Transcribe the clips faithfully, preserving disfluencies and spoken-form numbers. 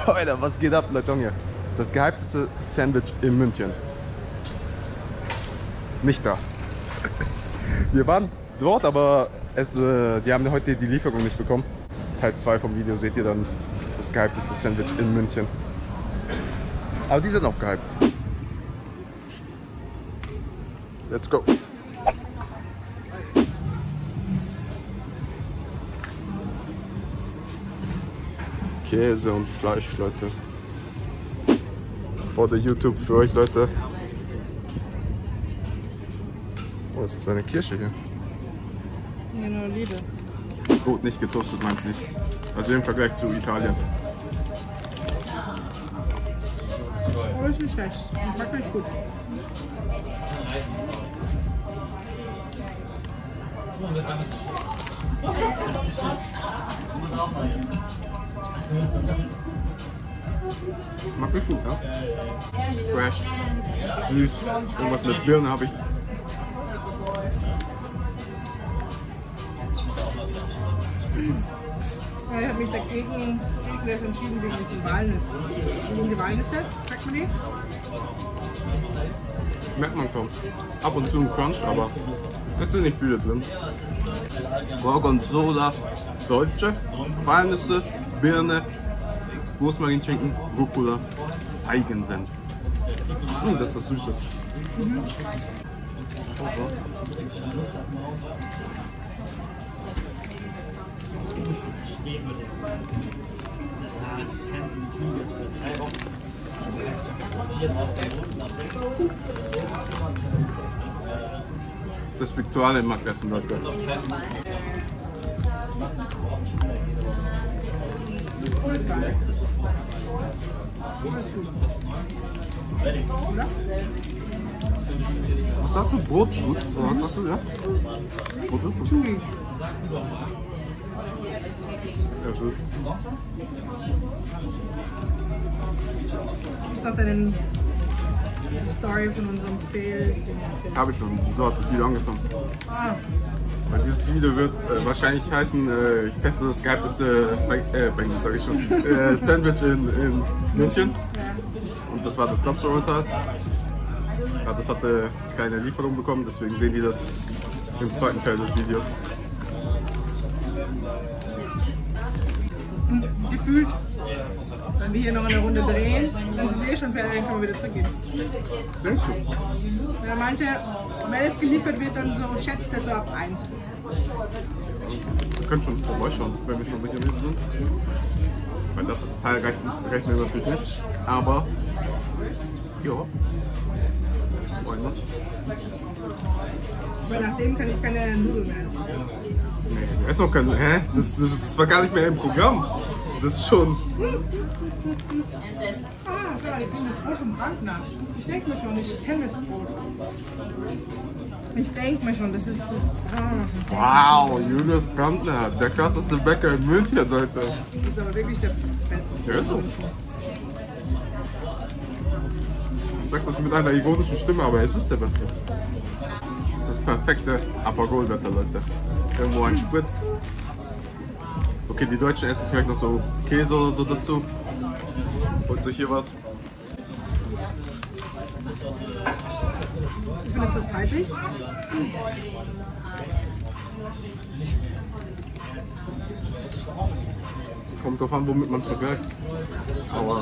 Alter, was geht ab, Leute? Hier. Das gehypteste Sandwich in München. Nicht da. Wir waren dort, aber es, äh, die haben heute die Lieferung nicht bekommen. Teil zwei vom Video seht ihr dann das gehypteste Sandwich in München. Aber die sind auch gehypt. Let's go. Käse und Fleisch, Leute. Vor der YouTube für euch, Leute. Oh, es ist eine Kirche hier. Ja, nur Liebe. Gut, nicht getoastet, meint sie. Also im Vergleich zu Italien. Oh, ist nicht schlecht. Schmeckt echt gut. Schmeckt echt gut, ja? Fresh, süß, irgendwas mit Birne habe ich. Ja, ich habe mich dagegen gegen das entschieden wegen diesen Walnüssen. Das sind die Walnüsse, schmeckt man die? Merkt man schon. Ab und zu ein Crunch, aber es sind nicht viele drin. Gorgonzola, Dolce, Walnüsse, Birne, Rosmarinschinken, Rucola, Eigensenf. Hm, das ist das Süße. Mhm. Okay. Das Viktualien mag essen, Leute. Was hast du? Brot ist gut? Oder was hast du, ja? Brot ist gut. Chewy. Ja, so ist Ich dachte, deine Story von unserem Fail. Habe ich schon. So hat das Video angefangen. Ah. Weil dieses Video wird äh, wahrscheinlich heißen, äh, ich teste das gehypteste äh, Bengel, sag ich schon, äh, Sandwich in, in München. Ja. Und das war das Lobster-Urteil. Ja, das hatte keine Lieferung bekommen, deswegen sehen die das im zweiten Teil des Videos. Gefühlt, wenn wir hier noch eine Runde drehen, dann sind wir eh schon fertig, dann können wir wieder zurückgehen. Denkst du? Er meinte, wenn es geliefert wird, dann so schätzt er so ab eins. Wir können schon vorbeischauen, wenn wir schon so gewesen sind. Weil das Teil rechnen, rechnen wir natürlich nicht. Aber, ja. Why not? Weil nach dem kann ich keine Nudeln mehr essen. Nee, er ist noch kein. Hä? Das, das, das war gar nicht mehr im Programm. Das ist schon. Ah, klar, ich kenne das Brot vom Brandner. Ich denke mir schon, ich kenne das Brot. Ich denke mir schon, das ist das. Ah. Wow, Julius Brandner, der krasseste Bäcker in München, Leute. Das ist aber wirklich der Beste. Der ist so. Ich sag das mit einer ironischen Stimme, aber es ist der Beste. Das ist das perfekte Aperol-Wetter, Leute. Irgendwo ein Spritz. Okay, die Deutschen essen vielleicht noch so Käse oder so dazu. Holt sich hier was. Ich finde das preißig. Kommt drauf an, womit man es vergleicht. Aber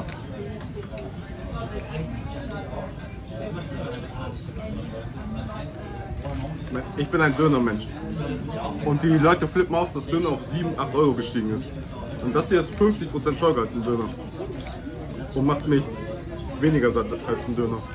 ich bin ein Dönermensch. Und die Leute flippen aus, dass Döner auf sieben, acht Euro gestiegen ist. Und das hier ist fünfzig Prozent teurer als ein Döner. Und macht mich weniger satt als ein Döner.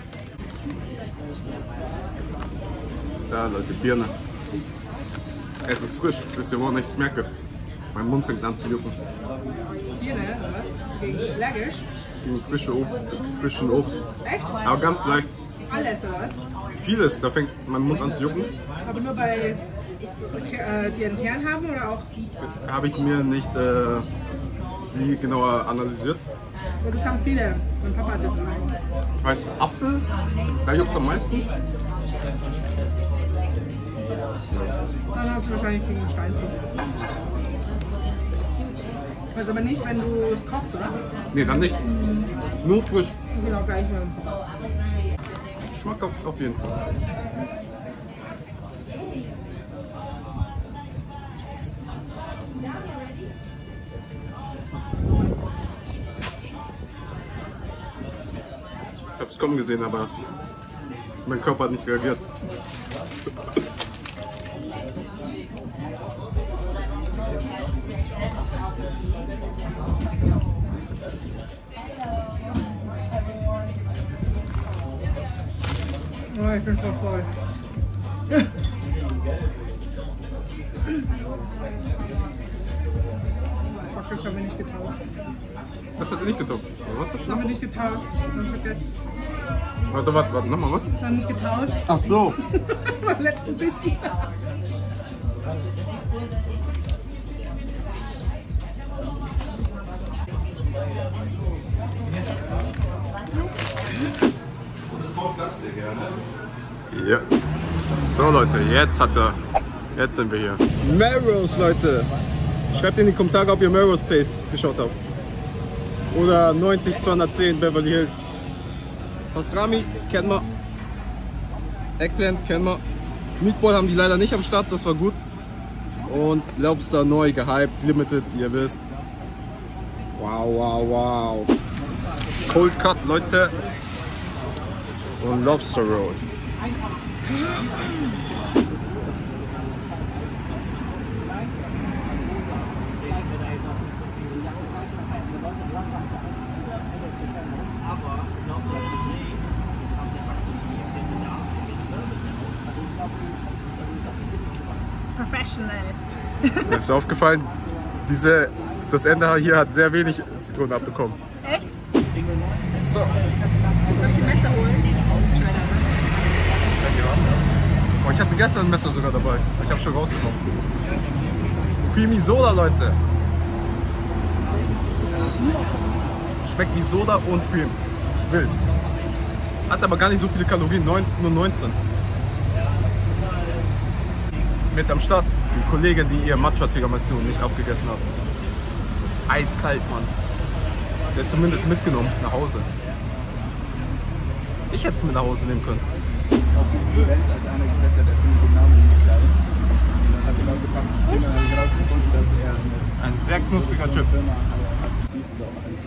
Ja, Leute, Birne. Es ist frisch. Wisst ihr, woran ich es merke? Mein Mund fängt an zu jucken. Birne, oder was? Gegen allergisch? Gegen frische Obst, frischen Obst. Echt? Aber ganz leicht. Alles, oder was? Vieles, da fängt mein Mund an zu jucken. Aber nur bei äh, die einen Kern haben oder auch? Habe ich mir nicht äh, wie genauer analysiert. Und das haben viele. Mein Papa hat das immer. Weißt du, Apfel, da juckt es am meisten. Dann hast du wahrscheinlich gegen Steinfuß. Das aber nicht, wenn du es kochst, oder? Nee, dann nicht. Nur frisch. Genau, gleich. Geschmack auf, auf jeden Fall. Ich hab's kommen gesehen, aber mein Körper hat nicht reagiert. Oh, ich bin voll voll. Fuck, das haben wir nicht getauscht. Das hat er nicht getaucht. Was? Das haben wir nicht getauscht. Das haben wir vergessen. Warte, warte, warte, nochmal was? Das haben wir nicht getauscht. Ach so. Beim letzten Bissen. Ja. So Leute, jetzt hat er. Jetzt sind wir hier. Melrose, Leute. Schreibt in die Kommentare, ob ihr Melrose Place geschaut habt. Oder neunzig zweihundertzehn Beverly Hills. Pastrami kennen wir. Eggplant kennen wir. Meatball haben die leider nicht am Start, das war gut. Und Lobster neu, gehypt, limited, ihr wisst. Wow, wow, wow. Cold Cut, Leute. Und Lobster Roll. Professional. Mir ist aufgefallen, diese, das Ende hier hat sehr wenig Zitronen abbekommen. Echt? So. Soll ich ein Messer holen? Oh, ich hatte gestern ein Messer sogar dabei. Ich habe schon rausgenommen. Creamy Soda, Leute. Schmeckt wie Soda und Cream. Wild. Hat aber gar nicht so viele Kalorien, neun, nur neunzehn. Mit am Start die Kollegin, die ihr Matcha-Tiramisu nicht aufgegessen hat. Eiskalt, Mann. Der hat zumindest mitgenommen nach Hause. Ich hätte es mit nach Hause nehmen können. Auf diesem Event, als einer gesagt hat, er findet den Namen nicht geil. Und dann hat er laut gepackt und dann habe ich herausgefunden, dass er eine Ein sehr knuspriger Chip. Firma aktiv ist, auch ein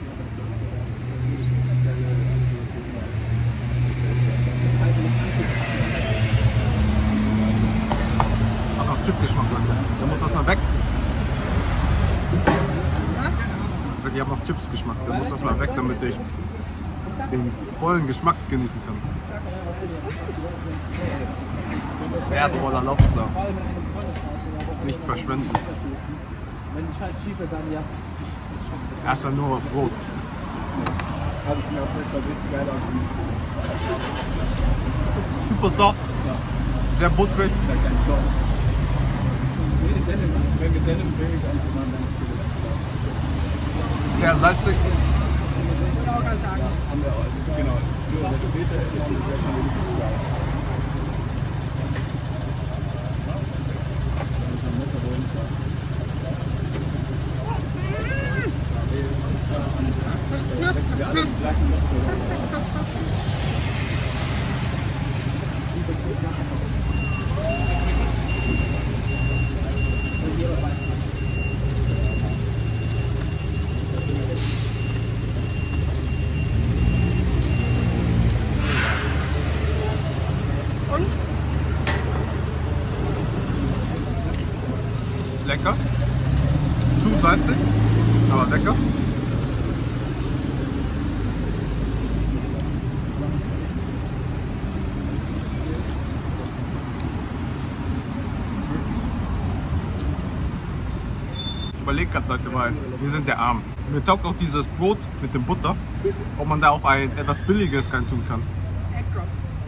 Hat noch Chip-Geschmack, Leute. Da muss das mal weg. Ich sag, ich habe noch Chips-Geschmack. Da muss das mal weg, damit ich den vollen Geschmack genießen kann. Wertvoller Lobster. Nicht verschwenden. Wenn die scheiß Schiefer sagen, ja, Erstmal nur Brot. habe ich mir auch selbst richtig geil aus. Super soft. Sehr butterig. Das ist kein Job. Wenn wir Denim Babies anzumachen, dann ist es Sehr salzig. haben wir auch. Genau. Nur der Peter ist ja sehr geil. Wir alle die gleichen Netze. Und? Lecker. Zu salzig, aber lecker. Ich überlege gerade, Leute, weil wir sind ja arm. Mir taugt auch dieses Brot mit dem Butter, ob man da auch ein etwas Billiges rein tun kann. Egg-Drop.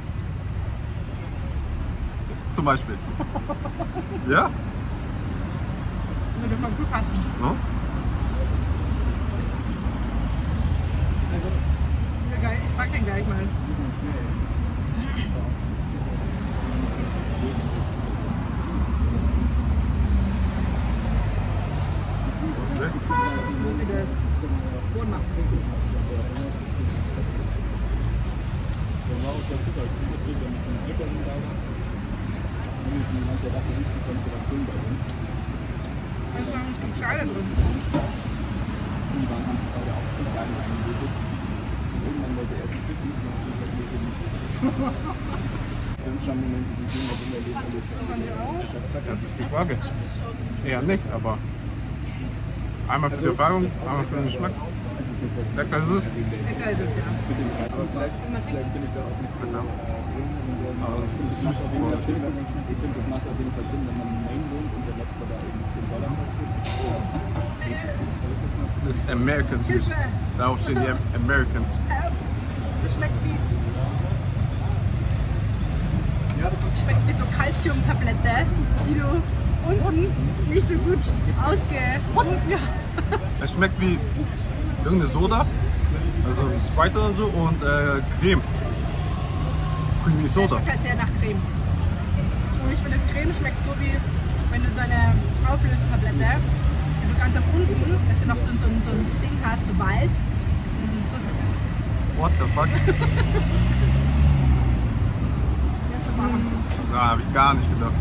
Zum Beispiel. Ja? Würde voll gut passen. No? Geil, ich frag den gleich mal. Okay. der Zucker geht, wenn ich einen Alkohol da war. Und ich bin der dachte, nicht die Konstellation bei uns. Da ist noch ein Stück Schale drin. Die waren haben sich beide auch zu klein eingelötet. Irgendwann wollte er erst wissen, und hat sich das Leben nicht. Dann schon Momente, die gehen das in der Leben alles. Das ist die Frage. Eher nicht, aber einmal für die Erfahrung, einmal für den Geschmack. Lecker ist es. Lecker ist es, ja. Mit dem Reisen vielleicht, vielleicht bin ich da auch nicht so drin. Aber es ist süß. Ich finde, das macht auf jeden Fall Sinn, wenn man in Maine wohnt und der Lobster da eben zehn Dollar kostet. Das ist American süß. Darauf stehen die Americans. Das schmeckt wie. Schmeckt wie so Calcium-Tablette, die du unten nicht so gut ausgetrunken hast. Es schmeckt wie irgendeine Soda, also Sprite oder so und äh, Creme. Creamy Soda. Das schmeckt halt sehr nach Creme. Und ich finde, das Creme schmeckt so wie, wenn du so eine Auflösetablette, wenn du ganz am unten, dass du noch so, so, so ein Ding hast, so weiß. So schmeckt das. What the fuck? Das ist so warm. Da habe ich gar nicht gedacht.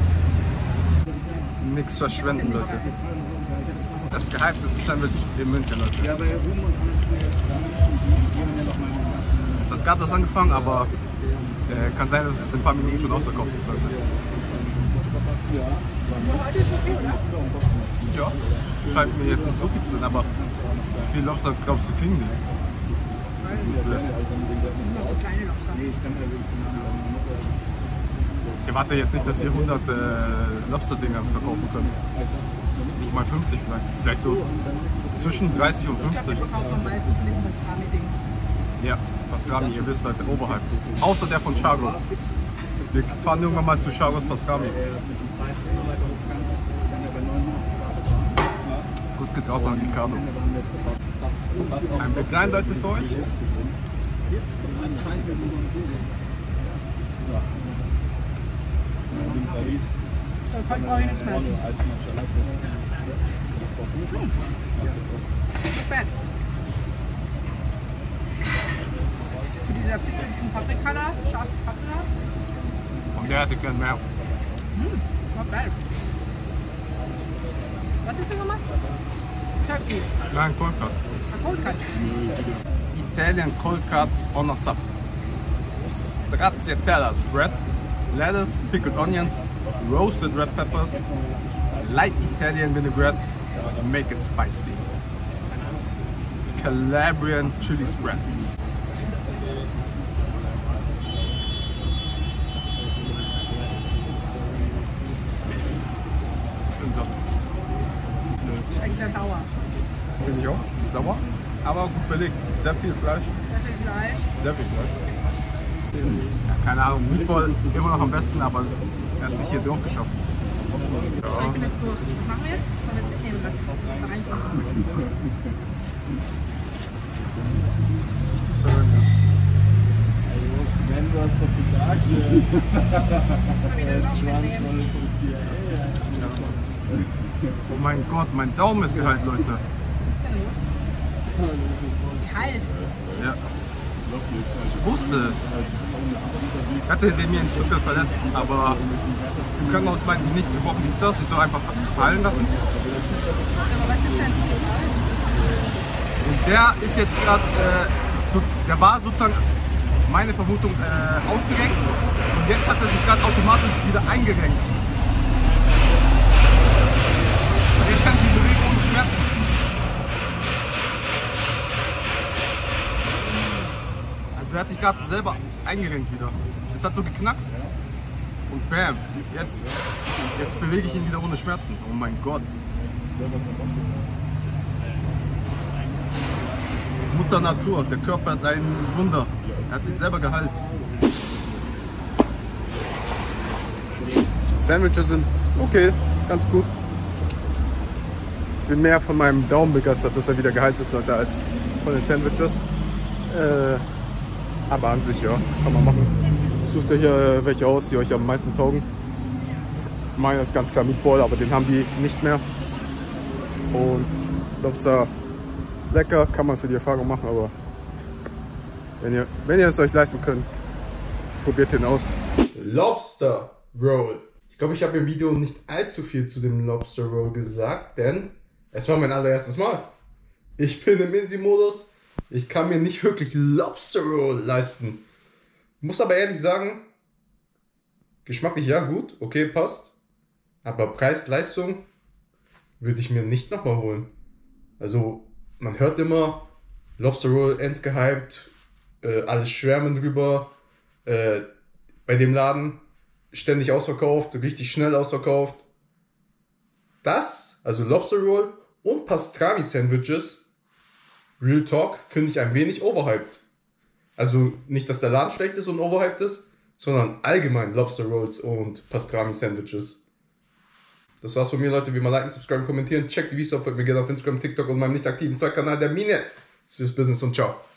Nichts verschwenden, Leute. Das gehypteste Sandwich in München, Leute. Ja, bei Ruhm und alles. Es hat gerade das angefangen, aber äh, kann sein, dass es in ein paar Minuten schon ausverkauft ist, Leute. Ja, Heute ist okay, oder? Ja, scheint mir jetzt nicht so viel zu sein, aber wie viel Lobster glaubst du kriegen die? Wie viele? Nur so kleine Lobster. nee, ich kann ja wirklich nicht. Ich erwarte jetzt nicht, dass sie hundert äh, Lobster-Dinger verkaufen können. Ich meine fünfzig vielleicht. Vielleicht so zwischen dreißig und Ich glaube, fünfzig. wir verkaufen meistens diesen Pastrami-Ding. Ja, Pastrami, ihr wisst Leute, oberhalb. Außer der von Chago. Wir fahren irgendwann mal zu Chagos Pastrami. Kuss geht raus an Ricardo. Ein Big Klein, Leute, für euch. In Paris. Da brauche ich nichts mehr essen. Nicht bad. Für dieser pickelten Paprika da, scharfe Paprika. Und der hätte gern mehr. Mmh, not bad. Was ist das nochmal? Turkey. Nein, Cold Cut. A cold cut. Italian Cold Cuts on a sub. Stracciatella spread. Lettuce, pickled onions, roasted red peppers, light Italian vinaigrette, make it spicy. Calabrian chili spread. Schmeckt sehr sauer. Finde ich auch. Sauer, aber gut belegt. Sehr viel Fleisch. Sehr viel Fleisch. Sehr viel Fleisch. Ja, keine Ahnung, Meatball immer noch am besten, aber er hat sich hier drauf geschafft. Ja. Ich bin jetzt durch. Was machen wir jetzt? Sollen wir es mitnehmen lassen? Was da reinkommt? Sven, du hast doch gesagt, Kann ich er das ist auch schwanzvoll mitnehmen? vom C I A. Oh mein Gott, mein Daumen ist geheilt, Leute. Was ist denn los? Kalt. Ja. Ich wusste es. Ich hatte den mir ein Stück verletzt, aber im Krankenhaus meinten die nichts gebrochen, ist das. Ich soll einfach fallen lassen. Aber was ist denn? Und der ist jetzt gerade, äh, so, der war sozusagen, meine Vermutung, äh, ausgerenkt. Und jetzt hat er sich gerade automatisch wieder eingerenkt. Und jetzt kann ich mich bewegen ohne Schmerzen. Also er hat sich gerade selber eingerenkt wieder. Es hat so geknackst. Und bam, jetzt, jetzt bewege ich ihn wieder ohne Schmerzen. Oh mein Gott. Mutter Natur, der Körper ist ein Wunder. Er hat sich selber geheilt. Sandwiches sind okay, ganz gut. Ich bin mehr von meinem Daumen begeistert, dass er wieder geheilt ist, Leute, als von den Sandwiches. Äh, aber an sich, ja, kann man machen. Sucht euch äh, welche aus, die euch am meisten taugen. Meiner ist ganz klar Meatball, aber den haben die nicht mehr. Und Lobster lecker, kann man für die Erfahrung machen, aber wenn ihr, wenn ihr es euch leisten könnt, Probiert den aus. Lobster Roll. Ich glaube, ich habe im Video nicht allzu viel zu dem Lobster Roll gesagt, denn es war mein allererstes Mal. Ich bin im Insi-Modus. Ich kann mir nicht wirklich Lobster Roll leisten. Muss aber ehrlich sagen, geschmacklich ja gut, okay, passt. Aber Preis-Leistung würde ich mir nicht nochmal holen. Also, man hört immer, Lobster Roll ends gehypt, äh, alles schwärmen drüber. Äh, bei dem Laden ständig ausverkauft, richtig schnell ausverkauft. Das, also Lobster Roll und Pastrami-Sandwiches, Real Talk, finde ich ein wenig overhyped. Also nicht, dass der Laden schlecht ist und overhyped ist, sondern allgemein Lobster Rolls und Pastrami-Sandwiches. Das war's von mir, Leute. Wie immer liken, subscriben, kommentieren. Checkt die Videos auf, folgt mir gerne auf Instagram, TikTok und meinem nicht aktiven Zeitkanal der Mine. Serious Business und ciao.